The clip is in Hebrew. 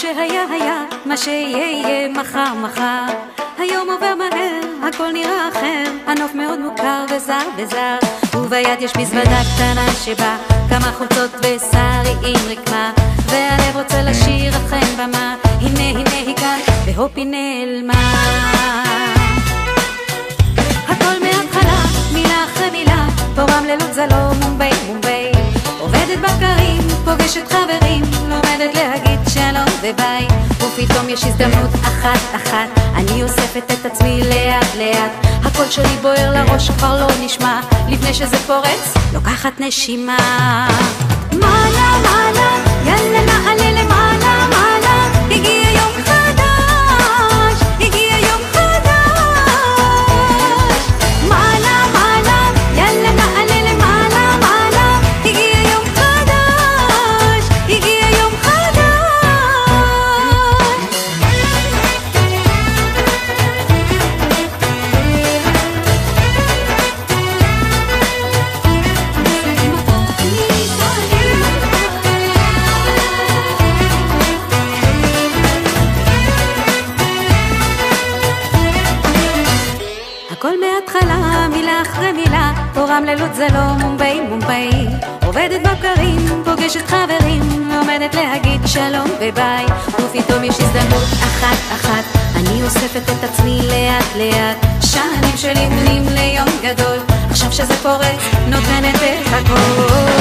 שהיה היה, מה שיהיה יהיה, מחר מחר. היום עובר מהר, הכל נראה אחר, הנוף מאוד מוכר וזר וזר. וביד יש מזוודה קטנה שבה כמה חולצות ושרי עם רקמה, והלב רוצה לשיר לכם במה, הנה הנה היא כאן והופ היא נעלמה. הכל מההתחלה, מילה אחרי מילה, פה רמלה זה לא מומביי מומביי. עובדת בקרים, פוגשת חברים, לומדת להגיד שלום וביי. ופתאום יש הזדמנות אחת אחת, אני אוספת את עצמי לאט לאט. הקול שלי בוער לראש כבר לא נשמע, לפני שזה פורץ לוקחת נשימה. מעלה מעלה, יאללה נעלה למעלה מעלה, הגיע יום חדש, הגיע יום חדש. מעלה מעלה, יאללה נעלה למעלה מעלה, הגיע יום חדש, הגיע יום חדש. הכל מההתחלה, מילה אחרי מילה, פה רמלה זה לא מומביי מומביי. עובדת בקרים, פוגשת חברים, לומדת להגיד שלום וביי. ופתאום יש הזדמנות אחת אחת, אני אוספת את עצמי לאט לאט. שנים של אימונים ליום גדול, עכשיו שזה פורץ נותנת את הכל.